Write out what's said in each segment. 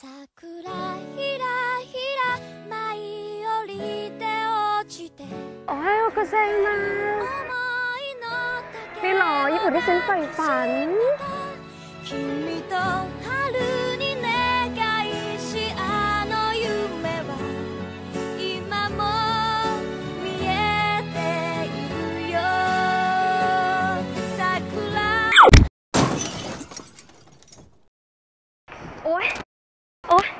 桜ひらひら舞い降りて落ちてโอ้ยโกเซมานี่หรอญี่ปุ่นที่ฉันใฝ่ฝัน君と春に願いしあの夢は今も見えているよ桜โอ๊ยโอ๊ย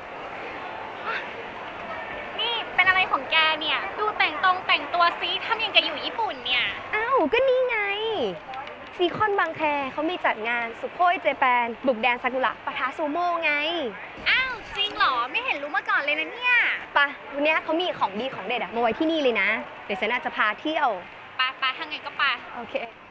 นี่เป็นอะไรของแกเนี่ยดูแต่งตัวซิทำยังกับอยู่ญี่ปุ่นเนี่ยอ้าวก็นี่ไงซีคอนบางแคเขามีจัดงานสุโขยเจแปนบุกแดนซากุระปะทะซูโม่ไงอ้าวจริงเหรอไม่เห็นรู้มาก่อนเลยนะเนี่ยปะวันนี้เขามีของดีของเด็ดอะมาไว้ที่นี่เลยนะเดี๋ยวฉันอาจจะพาเที่ยวไปทางไงก็ไปโอเค